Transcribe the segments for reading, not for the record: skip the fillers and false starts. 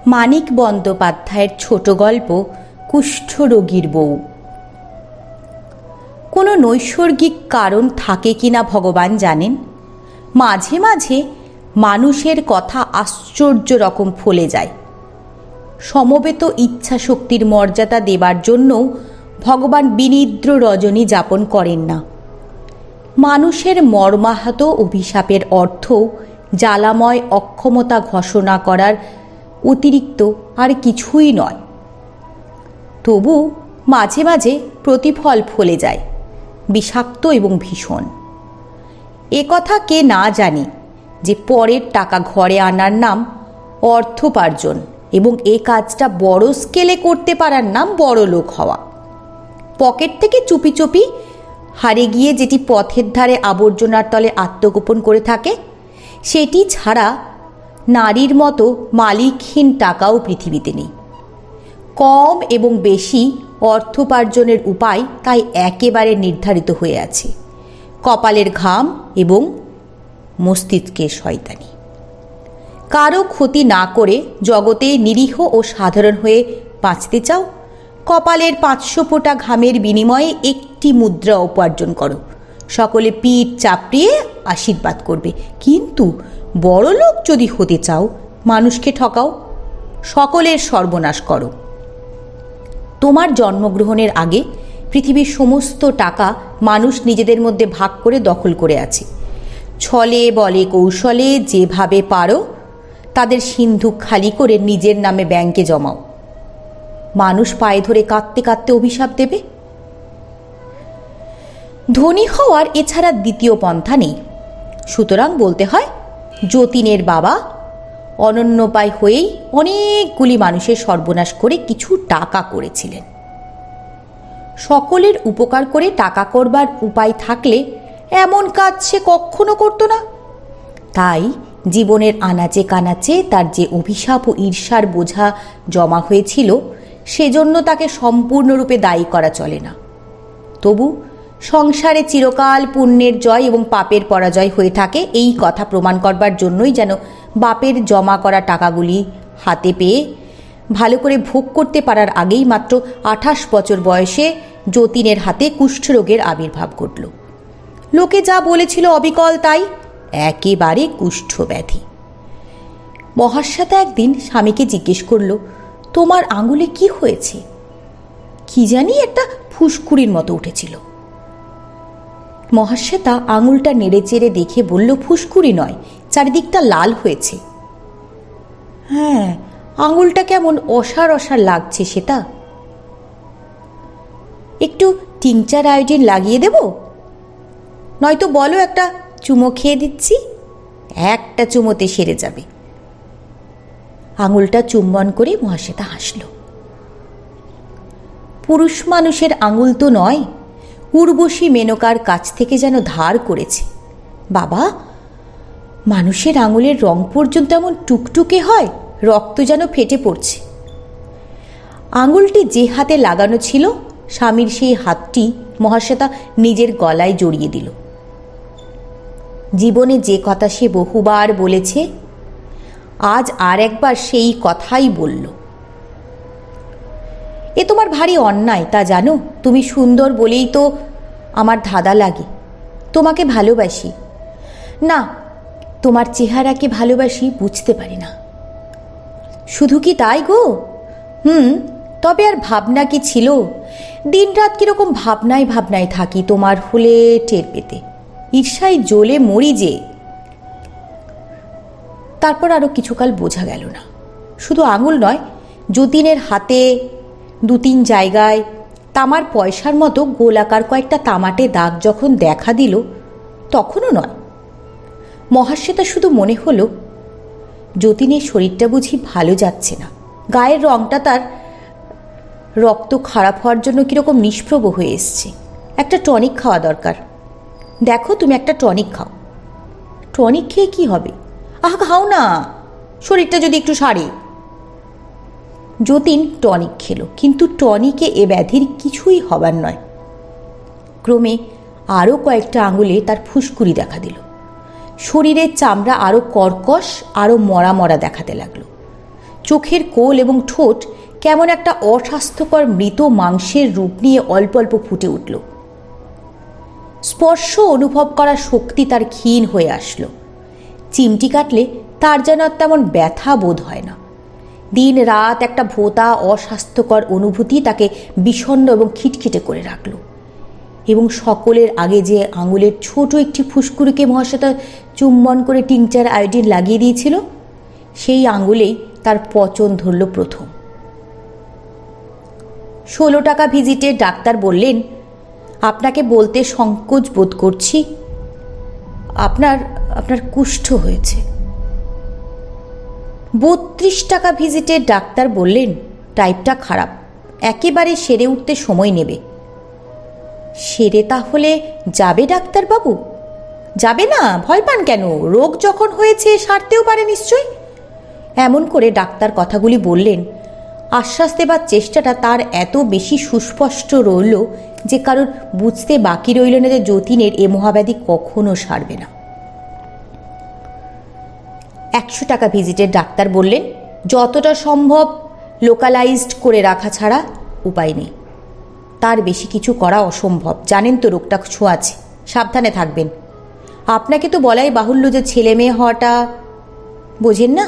মানিক বন্দ্যোপাধ্যায়ের ছোট গল্প কুষ্ঠরোগীর বউ। কোনো নৈসর্গিক কারণ থাকে কিনা ভগবান জানেন, মাঝে মাঝে মানুষের কথা আশ্চর্য রকম ফলে যায়। সমবেত ইচ্ছা শক্তির মর্যাদা দেবার জন্যও ভগবান বিনিদ্র রজনী যাপন করেন না। মানুষের মর্মাহত অভিশাপের অর্থও জ্বালাময় অক্ষমতা ঘোষণা করার অতিরিক্ত আর কিছুই নয়। তবু মাঝে মাঝে প্রতিফল ফলে যায়, বিষাক্ত এবং ভীষণ। এ কথা কে না জানে যে পরের টাকা ঘরে আনার নাম অর্থোপার্জন এবং এ কাজটা বড় স্কেলে করতে পারার নাম বড় লোক হওয়া। পকেট থেকে চুপি চুপি হারে গিয়ে যেটি পথের ধারে আবর্জনার তলে আত্মগোপন করে থাকে, সেটি ছাড়া নারীর মতো মালিকহীন টাকাও পৃথিবীতে নেই। কম এবং বেশি অর্থোপার্জনের উপায় তাই একেবারে নির্ধারিত হয়ে আছে, কপালের ঘাম এবং মস্তিষ্কের শয়তানি। কারো ক্ষতি না করে জগতে নিরীহ ও সাধারণ হয়ে বাঁচতে চাও, কপালের 500 ফোঁটা ঘামের বিনিময়ে একটি মুদ্রা উপার্জন করো, সকলে পিঠ চাপড়িয়ে আশীর্বাদ করবে। কিন্তু বড় লোক যদি হতে চাও, মানুষকে ঠকাও, সকলের সর্বনাশ করো। তোমার জন্মগ্রহণের আগে পৃথিবীর সমস্ত টাকা মানুষ নিজেদের মধ্যে ভাগ করে দখল করে আছে। ছলে বলে কৌশলে যেভাবে পারো তাদের সিন্ধুক খালি করে নিজের নামে ব্যাংকে জমাও। মানুষ পায়ে ধরে কাঁদতে কাঁদতে অভিশাপ দেবে। ধনী হওয়ার এছাড়া দ্বিতীয় পন্থা নেই। সুতরাং বলতে হয়, যতীনের বাবা অনন্যোপায় হয়েই অনেকগুলি মানুষের সর্বনাশ করে কিছু টাকা করেছিলেন। সকলের উপকার করে টাকা করবার উপায় থাকলে এমন কাজ সে কখনো করত না। তাই জীবনের আনাচে কানাচে তার যে অভিশাপ ও ঈর্ষার বোঝা জমা হয়েছিল, সেজন্য তাকে সম্পূর্ণরূপে দায়ী করা চলে না। তবু সংসারে চিরকাল পুণ্যের জয় এবং পাপের পরাজয় হয়ে থাকে, এই কথা প্রমাণ করবার জন্যই যেন বাপের জমা করা টাকাগুলি হাতে পেয়ে ভালো করে ভোগ করতে পারার আগেই মাত্র 28 বছর বয়সে যতীনের হাতে কুষ্ঠরোগের আবির্ভাব ঘটল। লোকে যা বলেছিল অবিকল তাই, একেবারে কুষ্ঠব্যাধি। মহাশ্বেতা একদিন স্বামীকে জিজ্ঞেস করল, তোমার আঙুলে কি হয়েছে? কি জানি একটা ফুসকুড়ির মতো উঠেছিল। মহাশ্বেতা আঙুলটা নেড়ে চেড়ে দেখে বলল, ফুসকুড়ি নয়, চারিদিকটা লাল হয়েছে। হ্যাঁ, আঙুলটা কেমন অসার অসার লাগছে সেটা। একটু টিংচার আয়োডিন লাগিয়ে দেব? নয়তো বলো একটা চুমো খেয়ে দিচ্ছি, একটা চুমোতে সেরে যাবে। আঙুলটা চুম্বন করে মহাশ্বেতা হাসল। পুরুষ মানুষের আঙুল তো নয়, উর্বশী মেনকার কাছ থেকে যেন ধার করেছে। বাবা, মানুষের আঙুলের রং পর্যন্ত এমন টুকটুকে হয়, রক্ত যেন ফেটে পড়ছে। আঙুলটি যে হাতে লাগানো ছিল, স্বামীর সেই হাতটি মহাশ্বেতা নিজের গলায় জড়িয়ে দিল। জীবনে যে কথা সে বহুবার বলেছে, আজ আর একবার সেই কথাই বলল। এ তোমার ভারী অন্যায়, তা জানো? তুমি সুন্দর বলেই তো আমার ধাঁধা লাগে। তোমাকে ভালোবাসি না, তোমার চেহারাকে ভালোবাসি, বুঝতে পারি না। শুধু কি তাই গো? তবে আর ভাবনা কি ছিল? দিনরাত কিরকম ভাবনায় ভাবনায় থাকি তোমার হলে টের পেতে। ঈর্ষায় জ্বলে মরি যে। তারপর আরো কিছুকাল বোঝা গেল না। শুধু আঙুল নয়, যতীনের হাতে 2-3 জায়গায় তামার পয়সার মতো গোলাকার কয়েকটা তামাটে দাগ যখন দেখা দিল, তখনও নয়। মহাশ্বেতা শুধু মনে হলো, যতীনের শরীরটা বুঝি ভালো যাচ্ছে না। গায়ের রংটা তার রক্ত খারাপ হওয়ার জন্য কিরকম নিষ্প্রভ হয়ে এসছে। একটা টনিক খাওয়া দরকার। দেখো, তুমি একটা টনিক খাও। টনিক খেয়ে কি হবে? খাও না, শরীরটা যদি একটু সারে। যতীন টনিক খেলো, কিন্তু টনিকে এ ব্যাধির কিছুই হবার নয়। ক্রমে আরও কয়েকটা আঙুলে তার ফুসকুড়ি দেখা দিল। শরীরের চামড়া আরও কর্কশ, আরও মরা মরা দেখাতে লাগলো। চোখের কোল এবং ঠোঁট কেমন একটা অস্বাস্থ্যকর মৃত মাংসের রূপ নিয়ে অল্প অল্প ফুটে উঠল। স্পর্শ অনুভব করার শক্তি তার ক্ষীণ হয়ে আসলো। চিমটি কাটলে তার যেন তেমন ব্যথা বোধ হয় না। দিন রাত একটা ভোঁতা অস্বাস্থ্যকর অনুভূতি তাকে বিষণ্ণ এবং খিটখিটে করে রাখল। এবং সকলের আগে যে আঙুলের ছোট একটি ফুসকুড়িকে মহাশ্বেতা চুম্বন করে টিংচার আয়োডিন লাগিয়ে দিয়েছিল, সেই আঙুলেই তার পচন ধরল প্রথম। 16 টাকা ভিজিটে ডাক্তার বললেন, আপনাকে বলতে সংকোচ বোধ করছি, আপনার কুষ্ঠ হয়েছে। 32 টাকা ভিজিটে ডাক্তার বললেন, টাইপটা খারাপ, একেবারে সেরে উঠতে সময় নেবে। সেরে তাহলে যাবে ডাক্তারবাবু? যাবে না, ভয় পান কেন? রোগ যখন হয়েছে সারতেও পারে নিশ্চয়। এমন করে ডাক্তার কথাগুলি বললেন। আশ্বাস দেবার চেষ্টাটা তার এত বেশি সুস্পষ্ট রইল যে কারোর বুঝতে বাকি রইল না যে যতীনের এ মহাব্যাধি কখনো সারবে না। 100 টাকা ভিজিটের ডাক্তার বললেন, যতটা সম্ভব লোকালাইজড করে রাখা ছাড়া উপায় নেই। তার বেশি কিছু করা অসম্ভব। জানেন তো রোগটা ছোঁয়াছে, সাবধানে থাকবেন। আপনাকে তো বলাই বাহুল্য যে ছেলে মেয়ে হওয়াটা বোঝেন না।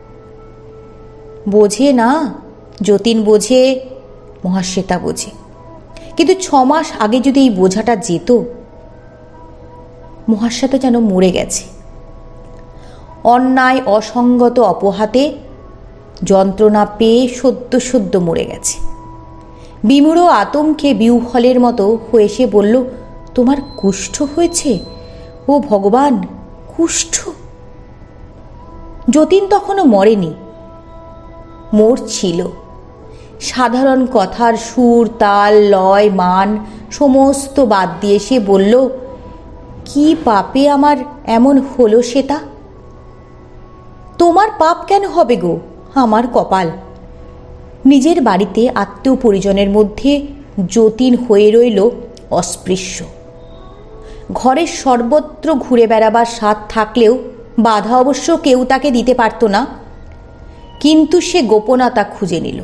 বোঝে না, যতীন বোঝে, মহাশ্বেতা বোঝে। কিন্তু 6 মাস আগে যদি এই বোঝাটা যেত। মহাশ্বেতা যেন মরে গেছে। অন্যায় অসঙ্গত অপহাতে যন্ত্রণা পেয়ে সদ্য সদ্য মরে গেছে। বিমূঢ় আতঙ্কে বিহ্বলের মতো হয়ে সে বলল, তোমার কুষ্ঠ হয়েছে? ও ভগবান, কুষ্ঠ! যতীন তখনও মরেনি, মরছিল। সাধারণ কথার সুর, তাল, লয়, মান সমস্ত বাদ দিয়ে সে বলল, কি পাপে আমার এমন হলো সেটা? তোমার পাপ কেন হবে গো? আমার কপাল। নিজের বাড়িতে আত্মীয় পরিজনের মধ্যে যতীন হয়ে রইল অস্পৃশ্য। ঘরের সর্বত্র ঘুরে বেড়াবার স্বাদ থাকলেও বাধা অবশ্য কেউ তাকে দিতে পারত না। কিন্তু সে গোপনতা খুঁজে নিল।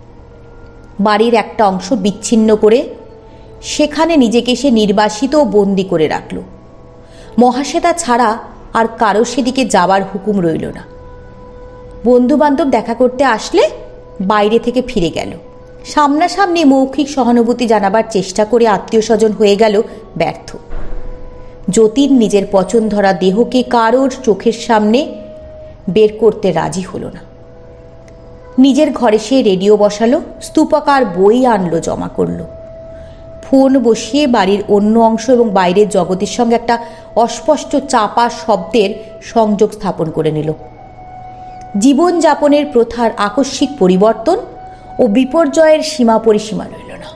বাড়ির একটা অংশ বিচ্ছিন্ন করে সেখানে নিজেকে সে নির্বাসিত ও বন্দি করে রাখল। মহাশ্বেতা ছাড়া আর কারো সেদিকে যাবার হুকুম রইল না। বন্ধুবান্ধব দেখা করতে আসলে বাইরে থেকে ফিরে গেল। সামনাসামনি মৌখিক সহানুভূতি জানাবার চেষ্টা করে আত্মীয় স্বজন হয়ে গেল ব্যর্থ। যতীন নিজের পছন্দ ধরা দেহকে কারোর চোখের সামনে বের করতে রাজি হলো না। নিজের ঘরে সে রেডিও বসালো, স্তূপাকার বই আনলো, জমা করলো। ফোন বসিয়ে বাড়ির অন্য অংশ এবং বাইরের জগতের সঙ্গে একটা অস্পষ্ট চাপা শব্দের সংযোগ স্থাপন করে নিল। জীবনযাপনের প্রথার আকস্মিক পরিবর্তন ও বিপর্যয়ের সীমা পরিসীমা রইল না।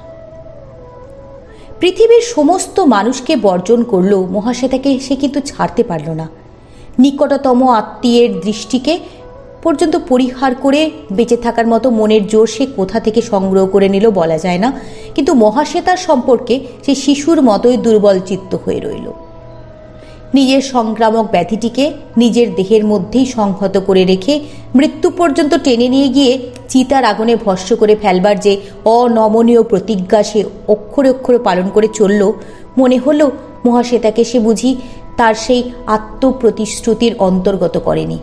পৃথিবীর সমস্ত মানুষকে বর্জন করলেও মহাশ্বেতাকে সে কিন্তু ছাড়তে পারল না। নিকটতম আত্মীয়ের দৃষ্টিকে পর্যন্ত পরিহার করে বেঁচে থাকার মতো মনের জোর সে কোথা থেকে সংগ্রহ করে নিল বলা যায় না। কিন্তু মহাশ্বেতার সম্পর্কে সে শিশুর মতোই দুর্বল চিত্ত হয়ে রইল। নিজের সংক্রামক ব্যাধিটিকে নিজের দেহের মধ্যেই সংহত করে রেখে মৃত্যু পর্যন্ত টেনে নিয়ে গিয়ে চিতার আগুনে ভস্ম করে ফেলবার যে অনমনীয় প্রতিজ্ঞা সে অক্ষরে অক্ষরে পালন করে চলল, মনে হলো মহাশ্বেতাকে সে বুঝি তার সেই আত্মপ্রতিশ্রুতির অন্তর্গত করেনি।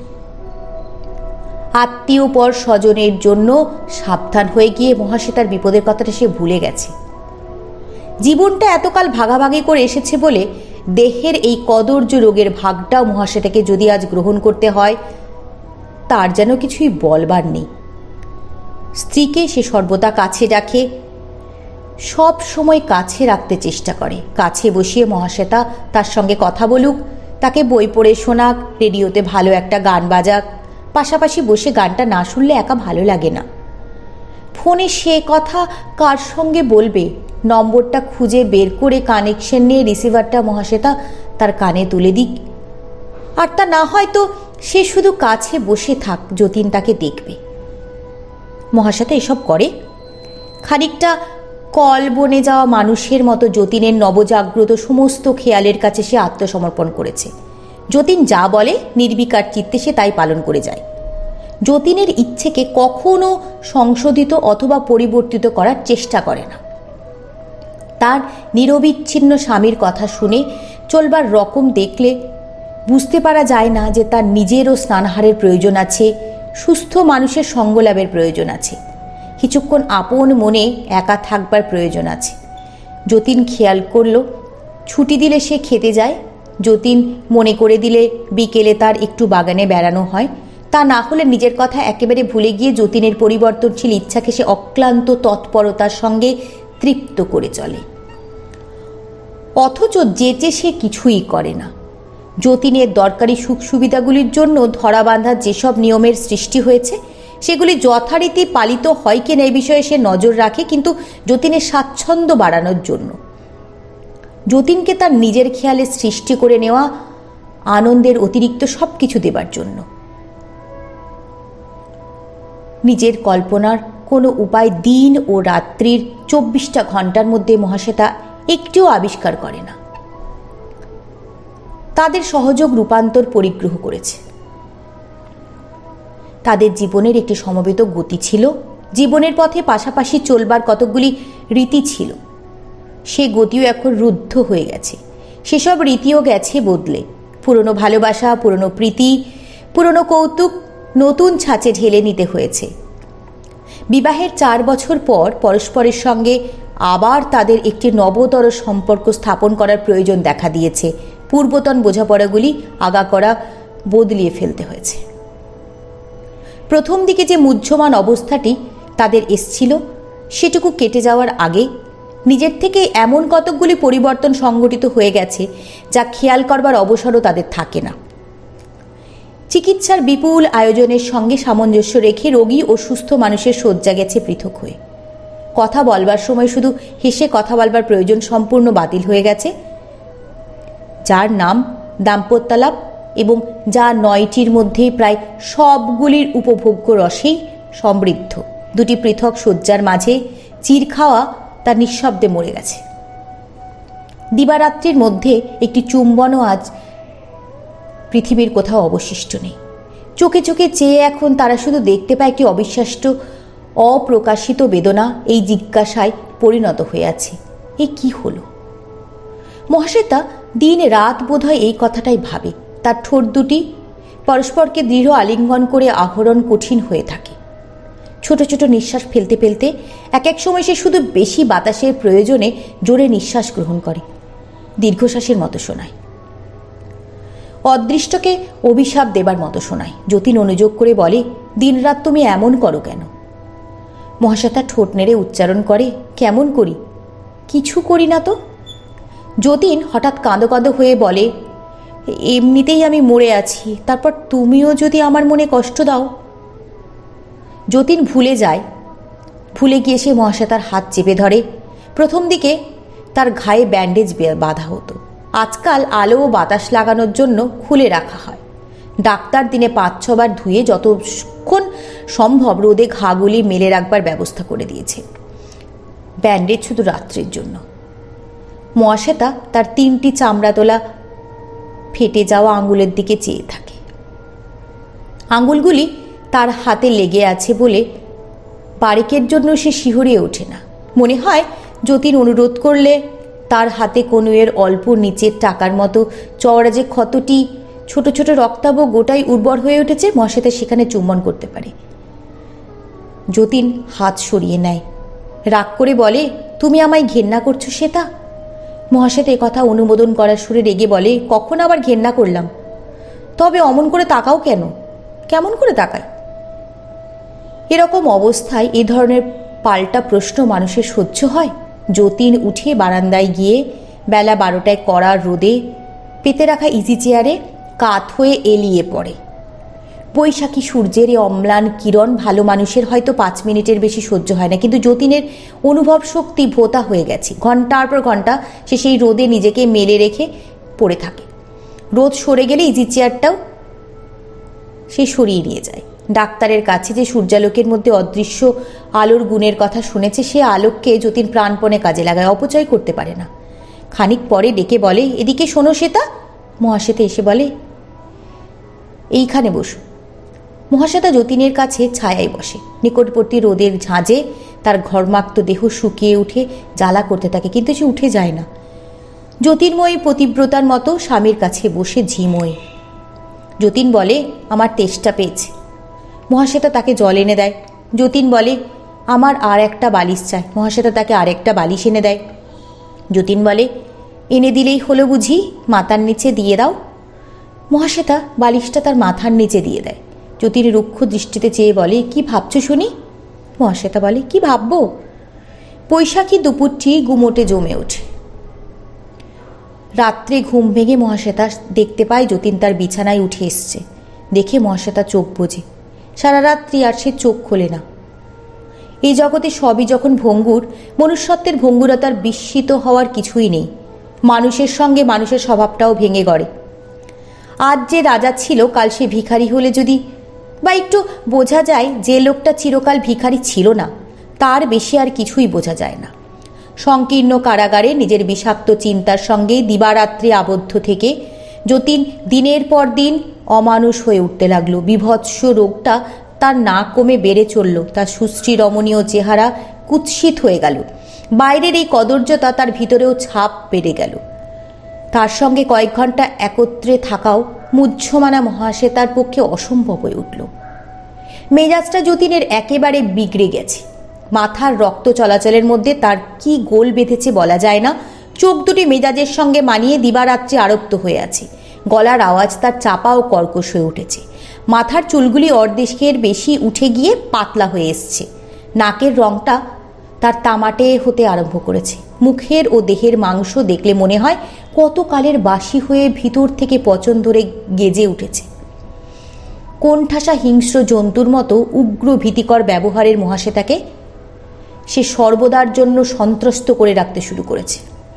আত্মীয় পর স্বজনের জন্য সাবধান হয়ে গিয়ে মহাশ্বেতার বিপদের কথাটা সে ভুলে গেছে। জীবনটা এতকাল ভাগাভাগি করে এসেছে বলে দেহের এই কদর্য রোগের ভাগটাও মহাশ্বেতাকে যদি আজ গ্রহণ করতে হয়, তার যেন কিছুই বলবার নেই। স্ত্রীকে সে সর্বদা কাছে রাখে, সব সময় কাছে রাখতে চেষ্টা করে। কাছে বসিয়ে মহাশ্বেতা তার সঙ্গে কথা বলুক, তাকে বই পড়ে শোনাক, রেডিওতে ভালো একটা গান বাজাক। পাশাপাশি বসে গানটা না শুনলে একা ভালো লাগে না। ফোনে সে কথা কার সঙ্গে বলবে, নম্বরটা খুঁজে বের করে কানেকশন নিয়ে রিসিভারটা মহাশ্বেতা তার কানে তুলে দিক। আর তা না হয় তো সে শুধু কাছে বসে থাক, যতীন তাকে দেখবে। মহাশ্বেতা এসব করে। খানিকটা কল বনে যাওয়া মানুষের মতো যতীনের নবজাগ্রত সমস্ত খেয়ালের কাছে সে আত্মসমর্পণ করেছে। যতীন যা বলে নির্বিকার চিত্তে সে তাই পালন করে যায়। যতীনের ইচ্ছেকে কখনো সংশোধিত অথবা পরিবর্তিত করার চেষ্টা করে না। তার নিরবিচ্ছিন্ন স্বামীর কথা শুনে চলবার রকম দেখলে বুঝতে পারা যায় না যে তার নিজেরও স্নানাহারের প্রয়োজন আছে, সুস্থ মানুষের সঙ্গলাভের প্রয়োজন আছে, কিছুক্ষণ আপন মনে একা থাকবার প্রয়োজন আছে। যতীন খেয়াল করল ছুটি দিলে সে খেতে যায়, যতীন মনে করে দিলে বিকেলে তার একটু বাগানে বেড়ানো হয়, তা না হলে নিজের কথা একেবারে ভুলে গিয়ে যতীনের পরিবর্তনশীল ইচ্ছাকে সে অক্লান্ত তৎপরতার সঙ্গে তৃপ্ত করে চলে। অথচ যেচে সে কিছুই করে না। যতীনের দরকারি সুখ সুবিধাগুলির জন্য ধরা বাঁধা যেসব নিয়মের সৃষ্টি হয়েছে সেগুলি যথারীতি পালিত হয় কিনা এই বিষয়ে সে নজর রাখে, কিন্তু যতীনের স্বাচ্ছন্দ্য বাড়ানোর জন্য, যতীনকে তার নিজের খেয়ালে সৃষ্টি করে নেওয়া আনন্দের অতিরিক্ত সব কিছু দেবার জন্য। নিজের কল্পনার কোনো উপায় দিন ও রাত্রির 24টা ঘন্টার মধ্যে মহাশ্বেতা একটিও আবিষ্কার করে না। তাদের সহযোগ রূপান্তর পরিগ্রহ করেছে। তাদের জীবনের একটি সমবেত গতি ছিল, জীবনের পথে পাশাপাশি চলবার কতকগুলি রীতি ছিল। সে গতিও এখন রুদ্ধ হয়ে গেছে, সেসব রীতিও গেছে বদলে। পুরনো ভালোবাসা, পুরনো প্রীতি, পুরনো কৌতুক নতুন ছাঁচে ঢেলে নিতে হয়েছে। বিবাহের 4 বছর পর পরস্পরের সঙ্গে আবার তাদের একটি নবতর সম্পর্ক স্থাপন করার প্রয়োজন দেখা দিয়েছে। পূর্বতন বোঝাপড়াগুলি আগাগোড়া বদলিয়ে ফেলতে হয়েছে। প্রথম দিকে যে মুহ্যমান অবস্থাটি তাদের এসছিল সেটুকু কেটে যাওয়ার আগে নিজের থেকে এমন কতকগুলি পরিবর্তন সংঘটিত হয়ে গেছে যা খেয়াল করবার অবসরও তাদের থাকে না। চিকিৎসার বিপুল আয়োজনের সঙ্গে সামঞ্জস্য রেখে রোগী ও সুস্থ মানুষের শয্যা গেছে পৃথক হয়ে। কথা বলবার সময় শুধু হেসে কথা বলবার প্রয়োজন সম্পূর্ণ বাতিল হয়ে গেছে। যার নাম দাম্পত্যালাপ এবং যা 9টির মধ্যে প্রায় সবগুলির উপভোগ্য রসেই সমৃদ্ধ, দুটি পৃথক শয্যার মাঝে চির খাওয়া তার নিঃশব্দে মরে গেছে। দিবারাত্রির মধ্যে একটি চুম্বনও আজ পৃথিবীর কোথাও অবশিষ্ট নেই। চোখে চোখে চেয়ে এখন তারা শুধু দেখতে পায় একটি অবিশ্বাস্য অপ্রকাশিত বেদনা এই জিজ্ঞাসায় পরিণত হয়ে আছে, এ কি হলো? মহাশ্বেতা দিন রাত বোধহয় এই কথাটাই ভাবে। তার ঠোঁট দুটি পরস্পরকে দৃঢ় আলিঙ্গন করে আহরণ কঠিন হয়ে থাকে। ছোট ছোট নিঃশ্বাস ফেলতে ফেলতে এক এক সময় সে শুধু বেশি বাতাসের প্রয়োজনে জোরে নিঃশ্বাস গ্রহণ করে, দীর্ঘশ্বাসের মতো শোনায়। অদৃষ্টকে অভিশাপ দেবার মতো শোনায়। যতীন অনুযোগ করে বলে, দিনরাত তুমি এমন করো কেন? মহাশ্বেতা ঠোঁট নেড়ে উচ্চারণ করে, কেমন করি? কিছু করি না তো। যতীন হঠাৎ কাঁদো কাঁদো হয়ে বলে, এমনিতেই আমি মরে আছি, তারপর তুমিও যদি আমার মনে কষ্ট দাও। যতীন ভুলে যায়। ভুলে গিয়ে সে মহাশ্বেতার হাত চেপে ধরে। প্রথম দিকে তার ঘায়ে ব্যান্ডেজ বাঁধা হতো, আজকাল আলো ও বাতাস লাগানোর জন্য খুলে রাখা হয়। ডাক্তার দিনে 5-6 বার ধুয়ে যতক্ষণ সম্ভব রোদে ঘাগুলি মেলে রাখবার ব্যবস্থা করে দিয়েছে। ব্যান্ডেজ শুধু রাত্রির জন্য। মহাশ্বেতা তার 3টি চামড়া তোলা ফেটে যাওয়া আঙুলের দিকে চেয়ে থাকে। আঙুলগুলি তার হাতে লেগে আছে বলে বারেকের জন্য সে শিহরিয়ে ওঠে না। মনে হয় যতীন অনুরোধ করলে তার হাতে কনুইয়ের অল্প নিচের টাকার মতো চওড়া যে ক্ষতটি ছোট ছোট রক্তাভ গোটাই উর্বর হয়ে উঠেছে, মহাশ্বেতা সেখানে চুম্বন করতে পারে। যতীন হাত সরিয়ে নেয়, রাগ করে বলে, তুমি আমায় ঘেন্না করছো শ্বেতা? মহাশ্বেতা কথা অনুমোদন করার সুরে রেগে বলে, কখন আবার ঘেন্না করলাম? তবে অমন করে তাকাও কেন? কেমন করে তাকায়? এরকম অবস্থায় এ ধরনের পাল্টা প্রশ্ন মানুষের সহ্য হয়? যতীন উঠে বারান্দায় গিয়ে বেলা 12টায় কড়া রোদে পেতে রাখা ইজি চেয়ারে কাত হয়ে এলিয়ে পড়ে। বৈশাখী সূর্যের এই অম্লান কিরণ ভালো মানুষের হয়তো 5 মিনিটের বেশি সহ্য হয় না, কিন্তু যতীনের অনুভব শক্তি ভোতা হয়ে গেছে। ঘন্টার পর ঘন্টা সে সেই রোদে নিজেকে মেলে রেখে পড়ে থাকে। রোদ সরে গেলে ইজি চেয়ারটাও সে সরিয়ে নিয়ে যায়। ডাক্তারের কাছে যে সূর্যালোকের মধ্যে অদৃশ্য আলোর গুণের কথা শুনেছে, সে আলোককে যতীন প্রাণপণে কাজে লাগায়, অপচয় করতে পারে না। খানিক পরে ডেকে বলে, এদিকে শোনো শ্বেতা। মহাশ্বেতা এসে বলে, এইখানে বসো। মহাশ্বেতা যতীনের কাছে ছায়ায় বসে। নিকটবর্তী রোদের ঝাঁজে তার ঘর্মাক্ত দেহ শুকিয়ে উঠে জ্বালা করতে থাকে, কিন্তু সে উঠে যায় না। যতীনময়ী পতিব্রতার মতো স্বামীর কাছে বসে ঝিমোয়। যতীন বলে, আমার তেষ্টা পেয়েছে। মহাশ্বেতা তাকে জল এনে দেয়। যতীন বলে, আমার আর একটা বালিশ চাই। মহাশ্বেতা তাকে আরেকটা বালিশ এনে দেয়। যতীন বলে, এনে দিলেই হলো বুঝি, মাথার নিচে দিয়ে দাও। মহাশ্বেতা বালিশটা তার মাথার নিচে দিয়ে দেয়। যতীন রুক্ষ দৃষ্টিতে চেয়ে বলে, কি ভাবছো শুনি? মহাশ্বেতা বলে, কি ভাববো? বৈশাখী দুপুরটি গুমোটে জমে ওঠে। রাত্রে ঘুম ভেঙে মহাশ্বেতা দেখতে পায় যতীন তার বিছানায় উঠে এসছে। দেখে মহাশ্বেতা চোখ বোঝে। সারা রাত্রি আর সে চোখ খোলে না। এই জগতে সবই যখন ভঙ্গুর, মনুষ্যত্বের ভঙ্গুরতার বিস্মিত হওয়ার কিছুই নেই। মানুষের সঙ্গে মানুষের স্বভাবটাও ভেঙে গড়ে। আজ যে রাজা ছিল, কাল সে ভিখারি হলে যদি, বা একটু বোঝা যায় যে লোকটা চিরকাল ভিখারি ছিল না, তার বেশি আর কিছুই বোঝা যায় না। সংকীর্ণ কারাগারে নিজের বিষাক্ত চিন্তার সঙ্গে দিবারাত্রি আবদ্ধ থেকে যতীন দিনের পর দিন অমানুষ হয়ে উঠতে লাগলো। বিভৎস রোগটা তার না কমে বেড়ে চলল। তার সুশ্রী রমণীয় চেহারা কুৎসিত হয়ে গেল। বাইরের এই কদর্যতা তার ভিতরেও ছাপ বেড়ে গেল। তার সঙ্গে কয়েক ঘন্টা একত্রে থাকাও মুহ্যমানা মহাশ্বেতার পক্ষে অসম্ভব হয়ে উঠল। মেজাজটা যতীনের একেবারে বিগড়ে গেছে। মাথার রক্ত চলাচলের মধ্যে তার কি গোল বেঁধেছে বলা যায় না। চোখ দুটি মেজাজের সঙ্গে মানিয়ে দিবারাত্রি আরক্ত হয়ে আছে। গলার আওয়াজ তার চাপা ও কর্কশ হয়ে উঠেছে। মাথার চুলগুলি অর্ধেকের বেশি উঠে গিয়ে পাতলা হয়ে এসছে। নাকের রংটা তার তামাটে হতে আরম্ভ করেছে। মুখের ও দেহের মাংস দেখলে মনে হয় কতকালের বাসি হয়ে ভিতর থেকে পচন ধরে গেজে উঠেছে। কোণঠাসা হিংস্র জন্তুর মতো উগ্র ভীতিকর ব্যবহারের মহাশ্বেতাকে সে সর্বদার জন্য সন্ত্রস্ত করে রাখতে শুরু করেছে।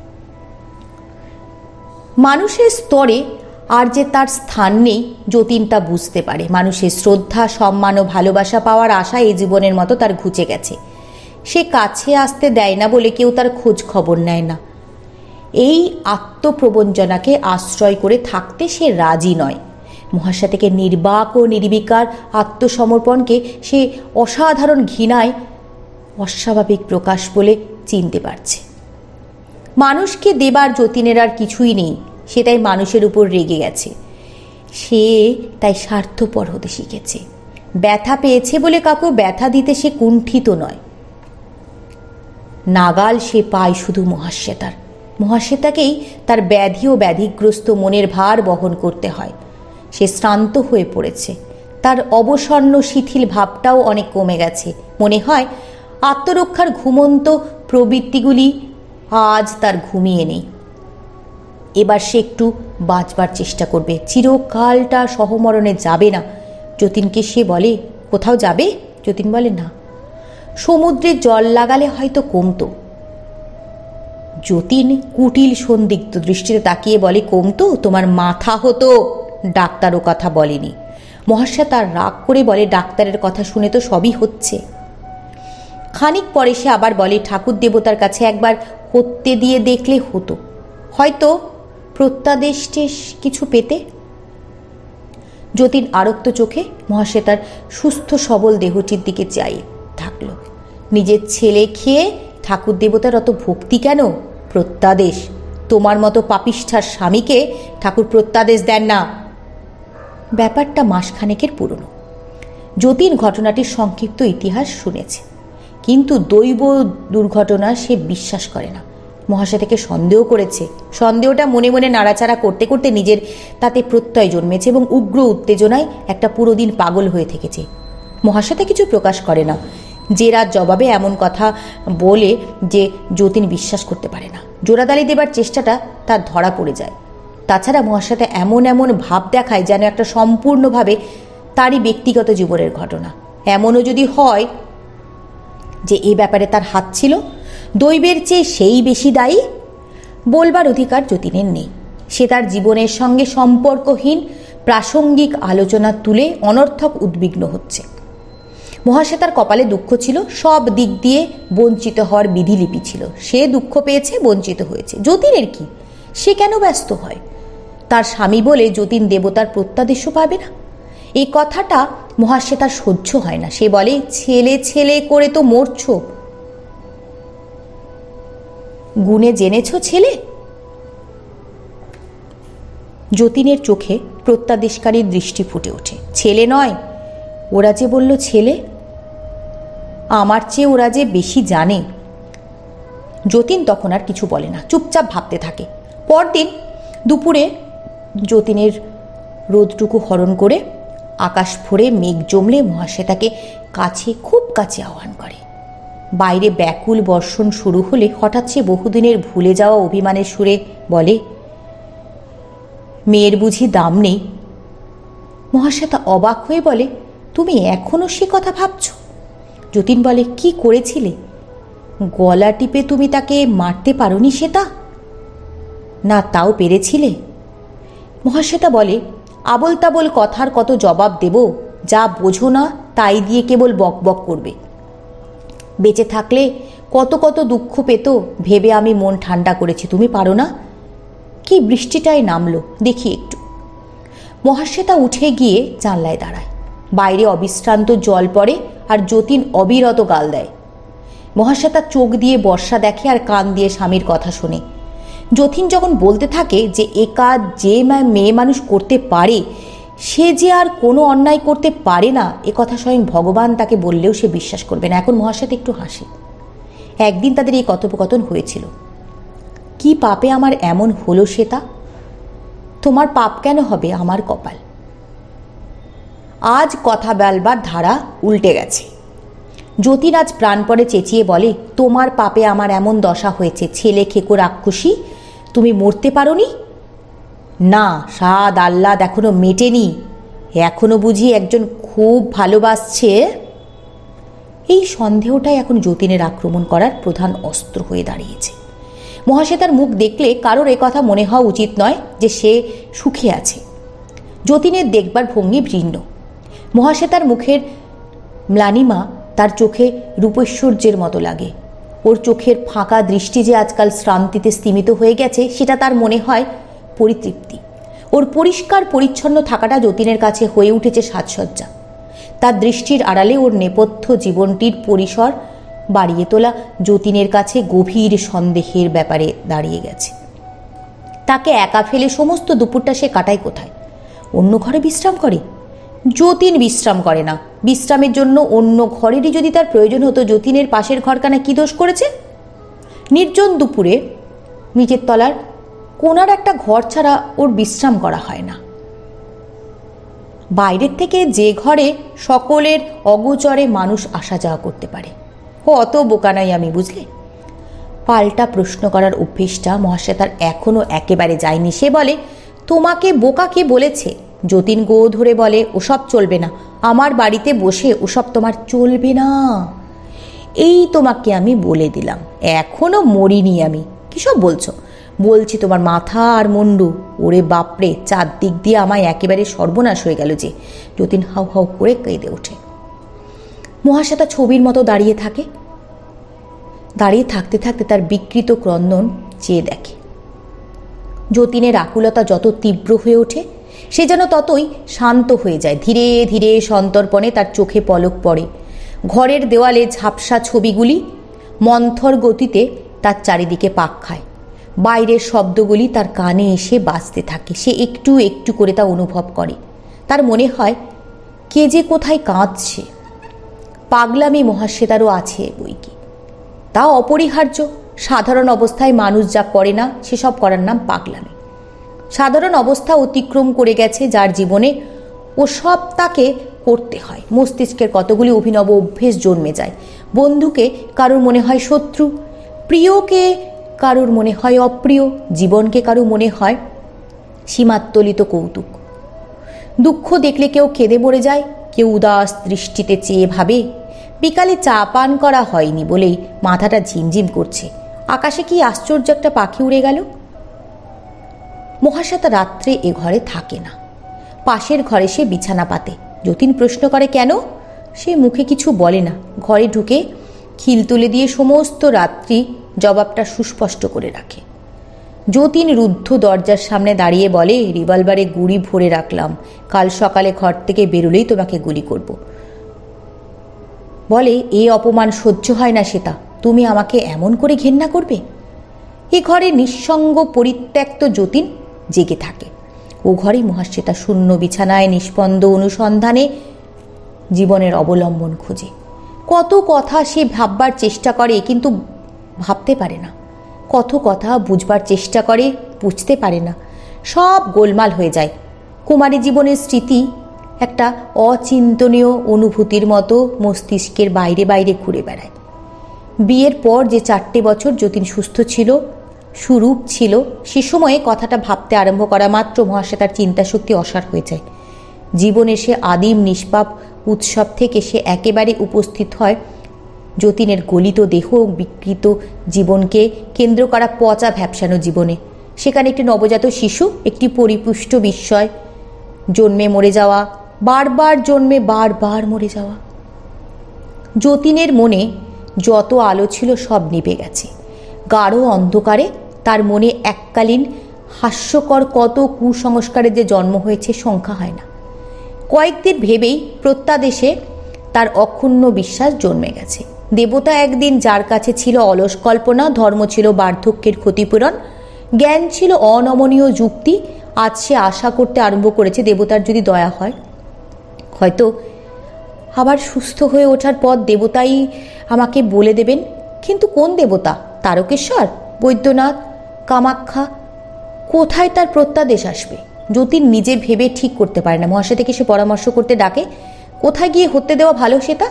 মানুষের স্তরে আর যে তার স্থান নেই, যতীন তা বুঝতে পারে। মানুষের শ্রদ্ধা, সম্মান ও ভালোবাসা পাওয়ার আশা এই জীবনের মতো তার ঘুচে গেছে। সে কাছে আসতে দেয় না বলে কেউ তার খোঁজ খবর নেয় না। এই আত্মপ্রবঞ্চনাকে আশ্রয় করে থাকতে সে রাজি নয়। মহাশ্বেতাকে নির্বাক ও নির্বিকার আত্মসমর্পণকে সে অসাধারণ ঘৃণায় অস্বাভাবিক প্রকাশ বলে চিনতে পারছে। মানুষকে দেবার যতীনের আর কিছুই নেই। সে তাই মানুষের উপর রেগে গেছে। সে তাই স্বার্থপর হতে শিখেছে। ব্যথা পেয়েছে বলে কাউকে ব্যথা দিতে সে কুণ্ঠিত নয়। নাগাল সে পায় শুধু মহাশ্বেতার। মহাশ্বেতাকেই তার ব্যাধি ও ব্যাধিগ্রস্ত মনের ভার বহন করতে হয়। সে শ্রান্ত হয়ে পড়েছে। তার অবসন্ন শিথিল ভাবটাও অনেক কমে গেছে। মনে হয় আত্মরক্ষার ঘুমন্ত প্রবৃত্তিগুলি আজ তার ঘুমিয়ে নেই। এবার সে একটু বাঁচবার চেষ্টা করবে। চিরকালটা সহমরণে যাবে না। যতীনকে সে বলে, কোথাও যাবে? যতীন বলে, না। সমুদ্রে জল লাগালে হয়তো কমতো। যতীন কুটিল সন্দিগ্ধ দৃষ্টিতে তাকিয়ে বলে, কমতো? তোমার মাথা হতো। ডাক্তারও কথা বলেনি। মহাশ্বেতা রাগ করে বলে, ডাক্তারের কথা শুনে তো সবই হচ্ছে। খানিক পরে সে আবার বলে, ঠাকুর দেবতার কাছে একবার হত্যে দিয়ে দেখলে হতো, হয়তো প্রত্যাদেশে কিছু পেতে। যতীন আরক্ত চোখে মহাশ্বেতার সুস্থ সবল দেহটির দিকে চাই থাকল। নিজের ছেলে খেয়ে ঠাকুর দেবতার অত ভক্তি কেন? প্রত্যাদেশ? তোমার মতো পাপিষ্ঠার স্বামীকে ঠাকুর প্রত্যাদেশ দেন না। ব্যাপারটা মাসখানেকের পুরনো। যতীন ঘটনাটির সংক্ষিপ্ত ইতিহাস শুনেছে, কিন্তু দৈব দুর্ঘটনা সে বিশ্বাস করে না। মহাশ্বেতাকে সন্দেহ করেছে। সন্দেহটা মনে মনে নাড়াচাড়া করতে করতে নিজের তাতে প্রত্যয় জন্মেছে এবং উগ্র উত্তেজনায় একটা পুরো দিন পাগল হয়ে থেকেছে। মহাশ্বেতা কিছু প্রকাশ করে না। জেরার জবাবে এমন কথা বলে যে যতীন বিশ্বাস করতে পারে না। জোড়াতালি দেবার চেষ্টাটা তার ধরা পড়ে যায়। তাছাড়া মহাশ্বেতা এমন এমন ভাব দেখায় যেন একটা সম্পূর্ণভাবে তারই ব্যক্তিগত জীবনের ঘটনা। এমনও যদি হয় যে এই ব্যাপারে তার হাত ছিল, দৈবের চেয়ে সেই বেশি দায়ী, বলবার অধিকার যতীনের নেই। সে তার জীবনের সঙ্গে সম্পর্কহীন প্রাসঙ্গিক আলোচনা তুলে অনর্থক উদ্বিগ্ন হচ্ছে। মহাশ্বেতার কপালে দুঃখ ছিল, সব দিক দিয়ে বঞ্চিত হওয়ার বিধিলিপি ছিল। সে দুঃখ পেয়েছে, বঞ্চিত হয়েছে। যতীনের কি? সে কেন ব্যস্ত হয়? তার স্বামী বলে যতীন দেবতার প্রত্যাদেশও পাবে না? এই কথাটা মহাশ্বেতার সহ্য হয় না। সে বলে, ছেলে ছেলে করে তো মরছ, গুণে জেনেছ ছেলে? যতীনের চোখে প্রত্যাদেশকারীর দৃষ্টি ফুটে ওঠে। ছেলে নয়, ওরা যে বলল ছেলে, আমার চেয়ে ওরা যে বেশি জানে। যতীন তখন আর কিছু বলে না, চুপচাপ ভাবতে থাকে। পরদিন দুপুরে যতীনের রোদটুকু হরণ করে আকাশ ভরে মেঘ জমলে মহাশ্বেতাকে কাছে, খুব কাছে আহ্বান করে। বাইরে ব্যাকুল বর্ষণ শুরু হলে হঠাৎ সে বহুদিনের ভুলে যাওয়া অভিমানের সুরে বলে, মেয়ের বুঝি দাম নেই? মহাশ্বেতা অবাক হয়ে বলে, তুমি এখনো সে কথা ভাবছ? যতীন বলে, কি করেছিলে? গলা টিপে তুমি তাকে মারতে পারোনি শ্বেতা? না, তাও পেরেছিলে? মহাশ্বেতা বলে, আবল তাবল কথার কত জবাব দেব? যা বোঝো না তাই দিয়ে কেবল বক বক করবে। বেঁচে থাকলে কত কত দুঃখ পেত ভেবে আমি মন ঠান্ডা করেছি, তুমি পারো না? কি বৃষ্টিটাই নামলো দেখি একটু। মহাশ্বেতা উঠে গিয়ে জানলায় দাঁড়ায়। বাইরে অবিশ্রান্ত জল পড়ে আর যতীন অবিরত গাল দেয়। মহাশ্বেতা চোখ দিয়ে বর্ষা দেখে আর কান দিয়ে স্বামীর কথা শোনে। যতীন যখন বলতে থাকে যে এ কাজ যে মেয়ে মানুষ করতে পারে সে যে আর কোনো অন্যায় করতে পারে না, এ কথা স্বয়ং ভগবান তাকে বললেও সে বিশ্বাস করবে না। এখন মহাশ্বেতা একটু হাসে। একদিন তাদের এই কথোপকথন হয়েছিল। কি পাপে আমার এমন হলো শ্বেতা? তোমার পাপ কেন হবে? আমার কপাল। আজ কথা বলবার ধারা উল্টে গেছে। যতীন আজ প্রাণপণে চেঁচিয়ে বলে, তোমার পাপে আমার এমন দশা হয়েছে। ছেলে খেকো রাক্ষসী, তুমি মরতে পারোনি? না, স্বাদ আহ্লাদ এখনো মেটেনি। এখনো বুঝি একজন খুব ভালোবাসছে? এই সন্দেহটাই এখন যতীনের আক্রমণ করার প্রধান অস্ত্র হয়ে দাঁড়িয়েছে। মহাশ্বেতার মুখ দেখলে কারোর একথা মনে হওয়া উচিত নয় যে সে সুখে আছে। যতীনের দেখবার ভঙ্গি ভিন্ন। মহাশ্বেতার মুখের ম্লানিমা তার চোখে রূপৈশ্বর্যের মতো লাগে। ওর চোখের ফাঁকা দৃষ্টি যে আজকাল শ্রান্তিতে স্তিমিত হয়ে গেছে সেটা তার মনে হয় পরিতৃপ্তি। ওর পরিষ্কার পরিচ্ছন্ন থাকাটা যতীনের কাছে হয়ে উঠেছে সাজসজ্জা। তার দৃষ্টির আড়ালে ওর নেপথ্য জীবনটির পরিসর বাড়িয়ে তোলা যতীনের কাছে গভীর সন্দেহের ব্যাপারে দাঁড়িয়ে গেছে। তাকে একা ফেলে সমস্ত দুপুরটা সে কাটায় কোথায়? অন্য ঘরে বিশ্রাম করে? যতীন বিশ্রাম করে না। বিশ্রামের জন্য অন্য ঘরেরই যদি তার প্রয়োজন হতো, যতীনের পাশের ঘরখানা কি দোষ করেছে? নির্জন দুপুরে নিচের তলার কোনার একটা ঘর ছাড়া ওর বিশ্রাম করা হয় না। বাইরের থেকে যে ঘরে সকলের অগোচরে মানুষ আসা যাওয়া করতে পারে। ও অত বোকা নাই আমি, বুঝলে? পাল্টা প্রশ্ন করার অভ্যেসটা মহাশ্বেতার এখনো একেবারে যায়নি। সে বলে, তোমাকে বোকা কে বলেছে? যতীন গো ধরে বলে, ওসব চলবে না। আমার বাড়িতে বসে ওসব তোমার চলবে না। এই তোমাকে আমি বলে দিলাম, এখনো মরিনি আমি। কিসব বলছো? বলছি তোমার মাথা আর মুন্ডু। ওরে বাপরে, চারদিক দিয়ে আমায় একেবারে সর্বনাশ হয়ে গেল যে। যতীন হাউ হাউ করে কেঁদে ওঠে। মহাশ্বেতা ছবির মতো দাঁড়িয়ে থাকে। দাঁড়িয়ে থাকতে থাকতে তার বিকৃত ক্রন্দন চেয়ে দেখে। যতীনের আকুলতা যত তীব্র হয়ে ওঠে সে যেন ততই শান্ত হয়ে যায়। ধীরে ধীরে সন্তর্পণে তার চোখে পলক পড়ে। ঘরের দেওয়ালে ঝাপসা ছবিগুলি মন্থর গতিতে তার চারিদিকে পাক খায়। বাইরের শব্দগুলি তার কানে এসে বাজতে থাকে। সে একটু একটু করে তা অনুভব করে। তার মনে হয় কে যে কোথায় কাঁদছে। পাগলামি মহাশ্বেতারও আছে বইকি, তা অপরিহার্য। সাধারণ অবস্থায় মানুষ যা করে না সেসব করার নাম পাগলামি। সাধারণ অবস্থা অতিক্রম করে গেছে যার জীবনে, ও সব তাকে করতে হয়। মস্তিষ্কের কতগুলি অভিনব অভ্যেস জন্মে যায়। বন্ধুকে কারোর মনে হয় শত্রু, প্রিয়কে কারোর মনে হয় অপ্রিয়, জীবনকে কারো মনে হয় সীমাত্তলিত কৌতুক। দুঃখ দেখলে কেউ কেঁদে মরে যায়, কেউ উদাস দৃষ্টিতে চেয়ে ভাবে বিকালে চা পান করা হয়নি বলেই মাথাটা ঝিমঝিম করছে। আকাশে কি আশ্চর্য একটা পাখি উড়ে গেল। মহাশ্বেতা রাত্রে এ ঘরে থাকে না। পাশের ঘরে সে বিছানা পাতে। যতীন প্রশ্ন করে, কেন? সে মুখে কিছু বলে না। ঘরে ঢুকে খিল তুলে দিয়ে সমস্ত রাত্রি জবাবটা সুস্পষ্ট করে রাখে। যতীন রুদ্ধ দরজার সামনে দাঁড়িয়ে বলে, রিভলভারে গুলি ভরে রাখলাম, কাল সকালে ঘর থেকে বেরোলেই তোমাকে গুলি করব। বলে, এ অপমান সহ্য হয় না শ্বেতা, তুমি আমাকে এমন করে ঘেন্না করবে? এ ঘরে নিঃসঙ্গ পরিত্যক্ত যতীন জেগে থাকে। ও ঘরে মহাশ্বেতা শূন্য বিছানায় নিষ্পন্দ অনুসন্ধানে জীবনের অবলম্বন খোঁজে। কত কথা সে ভাববার চেষ্টা করে, কিন্তু ভাবতে পারে না। কত কথা বুঝবার চেষ্টা করে, বুঝতে পারে না। সব গোলমাল হয়ে যায়। কুমারী জীবনের স্মৃতি একটা অচিন্তনীয় অনুভূতির মতো মস্তিষ্কের বাইরে বাইরে ঘুরে বেড়ায়। বিয়ের পর যে 4টে বছর যতীন সুস্থ ছিল, সুরূপ ছিল, সে সময়ে কথাটা ভাবতে আরম্ভ করা মাত্র মহাশ্বেতার চিন্তাশক্তি অসাড় হয়ে যায়। জীবনে সে আদিম নিষ্পাপ উৎসব থেকে সে একেবারে উপস্থিত হয় যতীনের গলিত দেহ, বিকৃত জীবনকে কেন্দ্র করা পচা ভ্যাপসানো জীবনে। সেখানে একটি নবজাত শিশু, একটি পরিপুষ্ট বিস্ময়, জন্মে মরে যাওয়া, বারবার জন্মে বারবার মরে যাওয়া। যতীনের মনে যত আলো ছিল সব নিভে গেছে। গাঢ় অন্ধকারে তার মনে এককালীন হাস্যকর কত কুসংস্কারের যে জন্ম হয়েছে সংখ্যা হয় না। কয়েকদিন ভেবেই প্রত্যাদেশে তার অক্ষুণ্ণ বিশ্বাস জন্মে গেছে। দেবতা একদিন যার কাছে ছিল অলস কল্পনা, ধর্ম ছিল বার্ধক্যের ক্ষতিপূরণ, জ্ঞান ছিল অনমনীয় যুক্তি, আজ সে আশা করতে আরম্ভ করেছে দেবতার যদি দয়া হয়, হয়তো আবার সুস্থ হয়ে ওঠার পর দেবতাই আমাকে বলে দেবেন। কিন্তু কোন দেবতা? তারকেশ্বর, বৈদ্যনাথ, কামাখ্যা? কোথায় তার প্রত্যাদেশ আসবে? যতীন নিজে ভেবে ঠিক করতে পারে না। মহাশ্বেতাকে সে পরামর্শ করতে ডাকে, কোথায় গিয়ে হতে দেওয়া ভালো সেটা?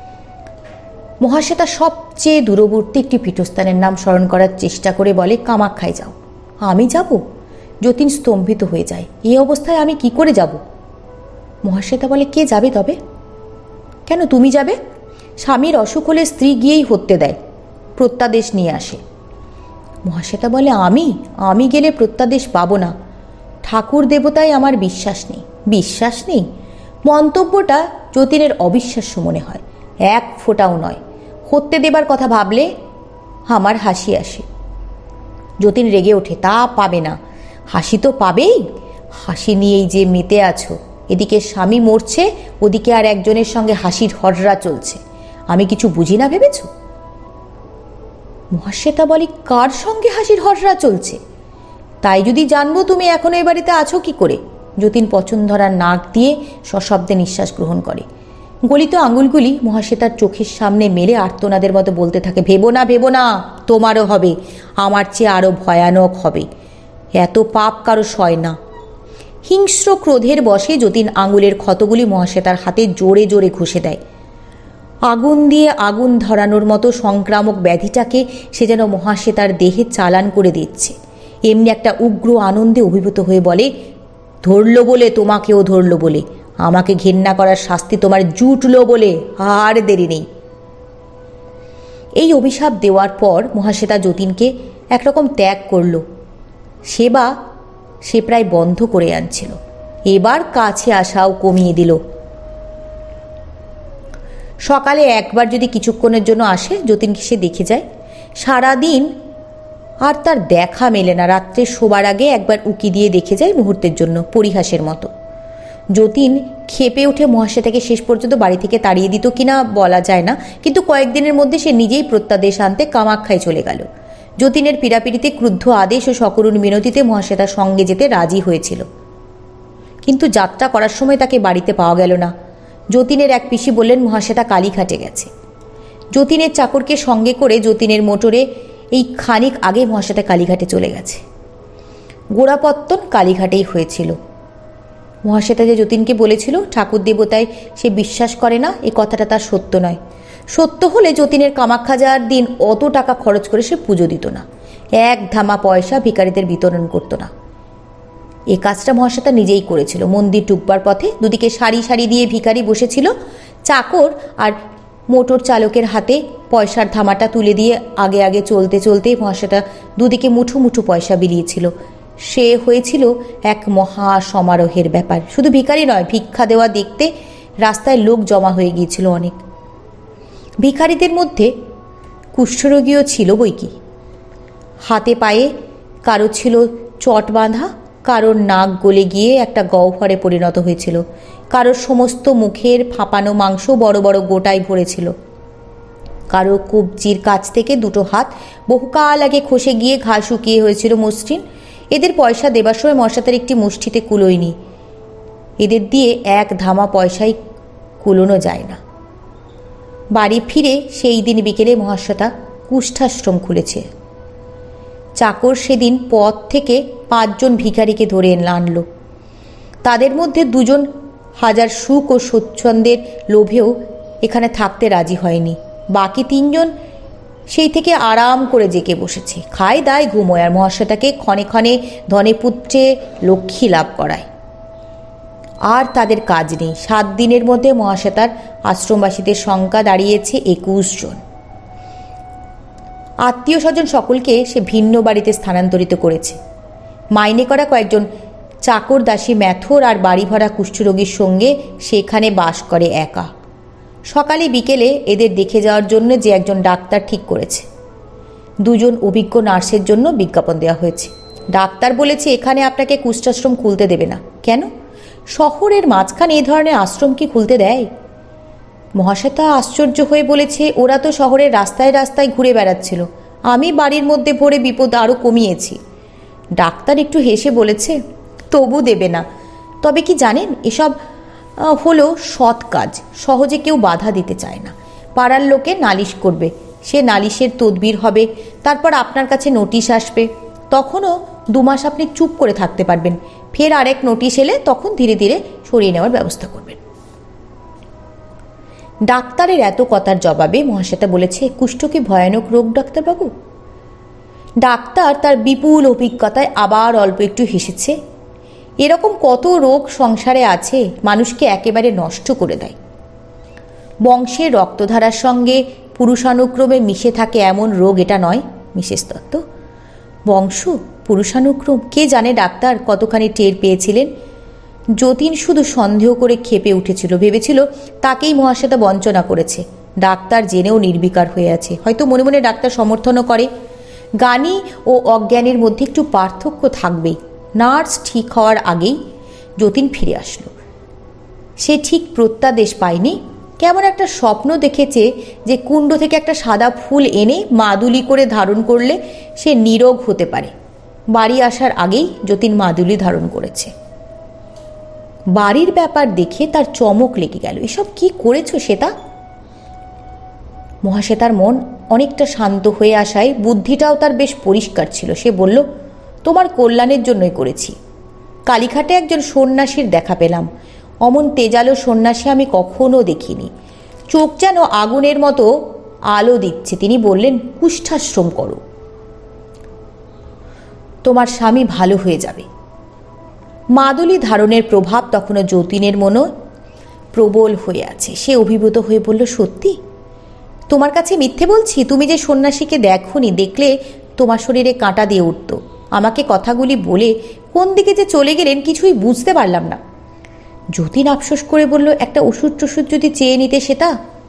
মহাশ্বেতা সবচেয়ে দূরবর্তী একটি পীঠস্থানের নাম স্মরণ করার চেষ্টা করে বলে, কামাখ্যায় যাও। আমি যাব? যতীন স্তম্ভিত হয়ে যায়। এই অবস্থায় আমি কি করে যাব? মহাশ্বেতা বলে, কে যাবে তবে? কেন তুমি যাবে? স্বামীর অসুখ হলে স্ত্রী গিয়েই হতে দেয়, প্রত্যাদেশ নিয়ে আসে। মহাশ্বেতা বলে, আমি গেলে প্রত্যাদেশ পাবো না। ঠাকুর দেবতায় আমার বিশ্বাস নেই। বিশ্বাস নেই? মন্তব্যটা যতীনের অবিশ্বাস্য মনে হয়। এক ফোঁটাও নয়। হত্যে দেবার কথা ভাবলে আমার হাসি আসে। যতীন রেগে ওঠে, তা পাবে না। হাসি তো পাবেই। হাসি নিয়েই যে মেতে আছো। এদিকে স্বামী মরছে, ওদিকে আর একজনের সঙ্গে হাসির হররা চলছে। আমি কিছু বুঝি না ভেবেছ? মহাশ্বেতা বলে, কার সঙ্গে হাসির হররা চলছে? তাই যদি জানবো তুমি এখনো এ বাড়িতে আছো কি করে? যতীন পচন ধরার নাক দিয়ে সশব্দে নিঃশ্বাস গ্রহণ করে। গলিত আঙুলগুলি মহাশ্বেতার চোখের সামনে মেলে আর্তনাদের মতো বলতে থাকে, ভেবো না, ভেবো না, তোমারও হবে, আমার চেয়ে আরো ভয়ানক হবে। এত পাপ কারো সয় না। হিংস্র ক্রোধের বশে যতীন আঙুলের ক্ষতগুলি মহাশ্বেতার হাতে জোরে জোরে ঘষে দেয়। আগুন দিয়ে আগুন ধরানোর মতো সংক্রামক ব্যাধিটাকে সে যেন মহাশ্বেতার দেহে চালান করে দিচ্ছে। এমনি একটা উগ্র আনন্দে অভিভূত হয়ে বলে, ধরল বলে তোমাকেও ধরল বলে, আমাকে ঘেন্না করার শাস্তি তোমার জুটল বলে, আর দেরি নেই। এই অভিশাপ দেওয়ার পর মহাশ্বেতা যতীনকে একরকম ত্যাগ করল। সেবা সে প্রায় বন্ধ করে আনছিল, এবার কাছে আসাও কমিয়ে দিল। সকালে একবার যদি কিছুক্ষণের জন্য আসে, যতীনকে সে দেখে যায়। সারাদিন আর তার দেখা মেলে না। রাত্রে শোবার আগে একবার উকি দিয়ে দেখে যায় মুহূর্তের জন্য, পরিহাসের মতো। যতীন ক্ষেপে উঠে মহাশ্বেতাকে শেষ পর্যন্ত বাড়ি থেকে তাড়িয়ে দিত কিনা বলা যায় না, কিন্তু কয়েকদিনের মধ্যে সে নিজেই প্রত্যাদেশ আনতে কামাখ্যায় চলে গেল। যতীনের পীড়াপিড়িতে, ক্রুদ্ধ আদেশ ও সকরুণ মিনতিতে মহাশ্বেতার সঙ্গে যেতে রাজি হয়েছিল, কিন্তু যাত্রা করার সময় তাকে বাড়িতে পাওয়া গেল না। যতীনের এক পিসি বললেন মহাশ্বেতা কালীঘাটে গেছে। যতীনের চাকরকে সঙ্গে করে যতীনের মোটরে এই খানিক আগে মহাশ্বেতা কালীঘাটে চলে গেছে। গোড়াপত্তন কালীঘাটেই হয়েছিল। মহাশ্বেতা যে যতীনকে বলেছিল ঠাকুর দেবতায় সে বিশ্বাস করে না, এ কথাটা তার সত্য নয়। সত্য হলে যতীনের কামাখ্যা যাওয়ার দিন অত টাকা খরচ করে সে পুজো দিত না, এক ধামা পয়সা ভিখারিদের বিতরণ করতো না। এ কাজটা মহাশ্বেতা নিজেই করেছিল। মন্দির ঢুকবার পথে দুদিকে সারি সারি দিয়ে ভিখারি বসেছিল। চাকর আর মোটর চালকের হাতে পয়সার ধামাটা তুলে দিয়ে আগে আগে চলতে চলতে মহাশ্বেতা দুদিকে মুঠো মুঠো পয়সা বিলিয়েছিল। সে হয়েছিল এক মহা সমারোহের ব্যাপার। শুধু ভিখারি নয়, ভিক্ষা দেওয়া দেখতে রাস্তায় লোক জমা হয়ে গিয়েছিল অনেক। ভিখারিদের মধ্যে কুষ্ঠরোগীও ছিল বই কি। হাতে পায়ে কারো ছিল চট বাঁধা, কারোর নাক গলে গিয়ে একটা গহ্বরে পরিণত হয়েছিল, কারোর সমস্ত মুখের ফাঁপানো মাংস বড় বড় গোটায় ভরেছিল, কারো কবজির কাছ থেকে দুটো হাত বহুকাল আগে খসে গিয়ে ঘা শুকিয়ে হয়েছিল মসৃণ। এদের পয়সা দেবার সময় মহাশ্বেতার একটি মুষ্টিতে কুলোয়নি। এদের দিয়ে এক ধামা পয়সাই কুলোনো যায় না। বাড়ি ফিরে সেই দিন বিকেলে মহাশ্বেতা কুষ্ঠাশ্রম খুলেছে। চাকর সেদিন পথ থেকে 5 জন ভিখারিকে ধরে আনল। তাদের মধ্যে 2 জন হাজার সুখ ও স্বচ্ছন্দের লোভেও এখানে থাকতে রাজি হয়নি। বাকি 3 জন সেই থেকে আরাম করে জেকে বসেছে, খায় দায় ঘুমোয়, আর মহাশ্বেতাকে ক্ষণে ক্ষণে ধনে পুত্রে লক্ষ্মী লাভ করায়। আর তাদের কাজ নেই। 7 দিনের মধ্যে মহাশ্বেতার আশ্রমবাসীদের সংখ্যা দাঁড়িয়েছে 21 জন। আত্মীয় স্বজন সকলকে সে ভিন্ন বাড়িতে স্থানান্তরিত করেছে। মাইনে করা কয়েকজন চাকর দাসী ম্যাথর আর বাড়ি ভরা কুষ্ঠরোগীর সঙ্গে সেখানে বাস করে একা। সকালে বিকেলে এদের দেখে যাওয়ার জন্য যে একজন ডাক্তার ঠিক করেছে। 2 জন অভিজ্ঞ নার্সের জন্য বিজ্ঞাপন দেওয়া হয়েছে। ডাক্তার বলেছে এখানে আপনাকে কুষ্ঠাশ্রম খুলতে দেবে না। কেন? শহরের মাঝখানে এ ধরনের আশ্রম কি খুলতে দেয়? মহাশ্বেতা আশ্চর্য হয়ে বলেছে, ওরা তো শহরের রাস্তায় রাস্তায় ঘুরে বেড়াচ্ছিল, আমি বাড়ির মধ্যে ভরে বিপদ আরও কমিয়েছি। ডাক্তার একটু হেসে বলেছে, তবু দেবে না। তবে কি জানেন, এসব হলো সৎ কাজ, সহজে কেউ বাধা দিতে চায় না। পাড়ার লোকে নালিশ করবে, সে নালিশের তদবির হবে, তারপর আপনার কাছে নোটিশ আসবে, তখনও 2 মাস আপনি চুপ করে থাকতে পারবেন, ফের আরেক নোটিশ এলে তখন ধীরে ধীরে সরিয়ে নেওয়ার ব্যবস্থা করবেন। ডাক্তারের এত কথার জবাবে মহাশ্বেতা বলেছে, কুষ্ঠ কি ভয়ানক রোগ ডাক্তারবাবু? ডাক্তার তার বিপুল অভিজ্ঞতায় আবার অল্প একটু হেসেছে। এরকম কত রোগ সংসারে আছে, মানুষকে একেবারে নষ্ট করে দেয়। বংশের রক্তধারার সঙ্গে পুরুষানুক্রমে মিশে থাকে এমন রোগ এটা নয় মিসেস দত্ত। বংশ, পুরুষানুক্রম, কে জানে ডাক্তার কতখানি টের পেয়েছিলেন? যতীন শুধু সন্দেহ করে ক্ষেপে উঠেছিল, ভেবেছিল তাকেই মহাশ্বেতা বঞ্চনা করেছে। ডাক্তার জেনেও নির্বিকার হয়ে আছে, হয়তো মনে মনে ডাক্তার সমর্থনও করে। জ্ঞানী ও অজ্ঞানীর মধ্যে একটু পার্থক্য থাকবেই। নার্স ঠিক হওয়ার আগেই যতীন ফিরে আসলো। সে ঠিক প্রত্যাদেশ পায়নি, কেমন একটা স্বপ্ন দেখেছে যে কুণ্ড থেকে একটা সাদা ফুল এনে মাদুলি করে ধারণ করলে সে নিরোগ হতে পারে। বাড়ি আসার আগেই যতীন মাদুলি ধারণ করেছে। বাড়ির ব্যাপার দেখে তার চমক লেগে গেল। এসব কি করেছো শ্বেতা? মহাশ্বেতার মন অনেকটা শান্ত হয়ে আসায় বুদ্ধিটাও তার বেশ পরিষ্কার ছিল। সে বলল, তোমার কল্যাণের জন্যই করেছি। কালীঘাটে একজন সন্ন্যাসীর দেখা পেলাম। অমন তেজালো সন্ন্যাসী আমি কখনো দেখিনি। চোখ যেন আগুনের মতো আলো দিচ্ছে। তিনি বললেন, কুষ্ঠাশ্রম করো, তোমার স্বামী ভালো হয়ে যাবে। মাদুলি ধারণের প্রভাব তখনও যতীনের মনে প্রবল হয়ে আছে। সে অভিভূত হয়ে বলল, সত্যি? তোমার কাছে মিথ্যে বলছি? তুমি যে সন্ন্যাসীকে দেখোনি, দেখলে তোমার শরীরে কাঁটা দিয়ে উঠত। আমাকে কথাগুলি বলে কোন দিকে যে চলে গেলেন কিছুই বুঝতে পারলাম না। যতীন আফসোস করে বলল, একটা ওষুধ টষুধ যদি চেয়ে নিতে সেটা।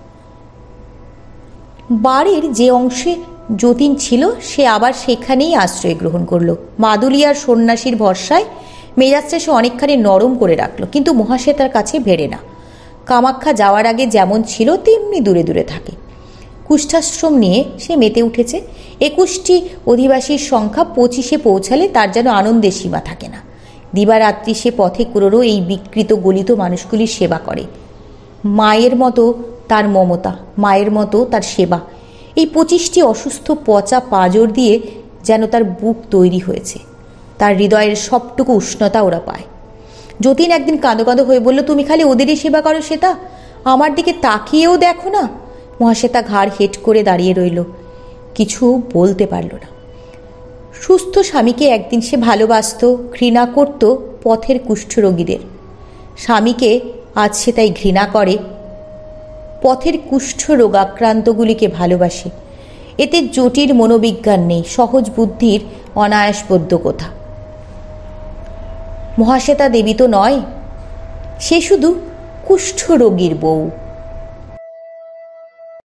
বাড়ির যে অংশে যতীন ছিল সে আবার সেখানেই আশ্রয় গ্রহণ করলো। মাদুলি আর সন্ন্যাসীর ভরসায় মেজাজটা সে অনেকখানি নরম করে রাখলো, কিন্তু মহাশ্বেতার কাছে ভেড়ে না। কামাখ্যা যাওয়ার আগে যেমন ছিল তেমনি দূরে দূরে থাকে। কুষ্ঠাশ্রম নিয়ে সে মেতে উঠেছে। 21টি অধিবাসীর সংখ্যা 25-এ পৌঁছালে তার যেন আনন্দের সীমা থাকে না। দিবারাত্রি সে পথে কুরোরো এই বিকৃত গলিত মানুষগুলির সেবা করে। মায়ের মতো তার মমতা, মায়ের মতো তার সেবা। এই 25টি অসুস্থ পচা পাঁজর দিয়ে যেন তার বুক তৈরি হয়েছে। তার হৃদয়ের সবটুকু উষ্ণতা ওরা পায়। যতীন একদিন কাঁদো কাঁদো হয়ে বলল, তুমি খালি ওদেরই সেবা করো শ্বেতা, আমার দিকে তাকিয়েও দেখো না। মহাশ্বেতা ঘাড় হেঁট করে দাঁড়িয়ে রইল, কিছু বলতে পারল না। সুস্থ স্বামীকে একদিন সে ভালোবাসত, ঘৃণা করত পথের কুষ্ঠরোগীদের। স্বামীকে আজ সে তাই ঘৃণা করে, পথের কুষ্ঠ রোগাক্রান্তগুলিকে ভালোবাসে। এতে জটিল মনোবিজ্ঞান নেই, সহজ বুদ্ধির অনায়াসবদ্ধ কথা। মহাশ্বেতা দেবী তো নয়, সে শুধু কুষ্ঠরোগীর বউ।